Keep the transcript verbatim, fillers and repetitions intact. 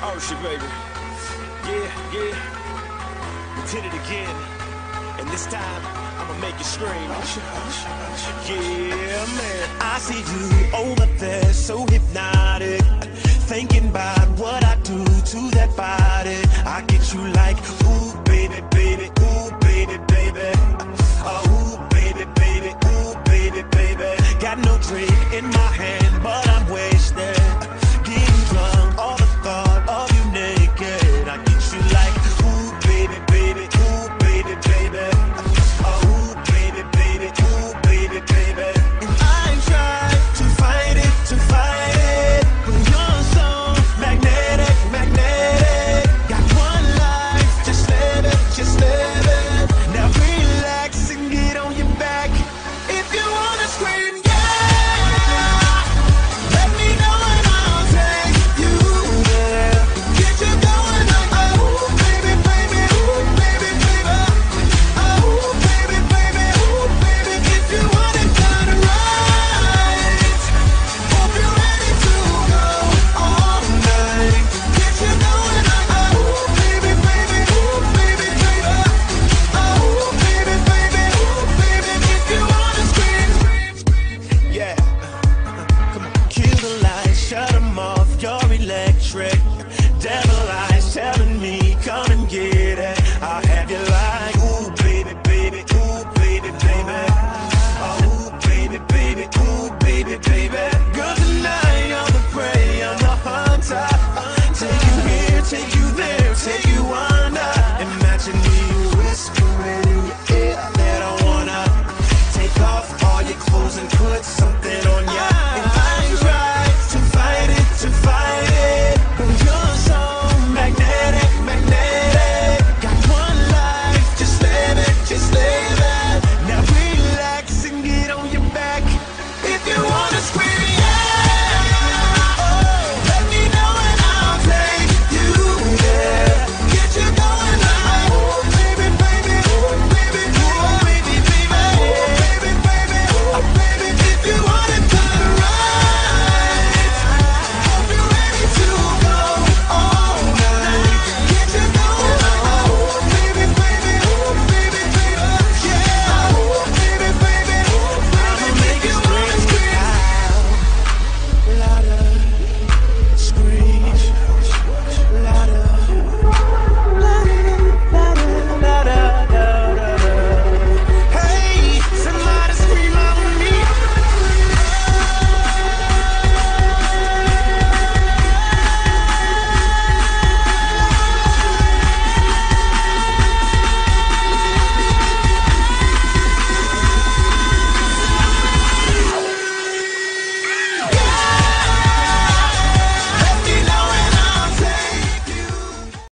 Oh shit, baby. Yeah, yeah. We did it again. And this time, I'ma make you scream. Yeah, man. I see you over there, so hypnotic. Thinking about what I do to that body. I get you like, ooh, baby, baby, ooh, baby, baby. Oh, ooh, baby, baby, ooh, baby, baby. Got no drink in my hand, but I'm wasted.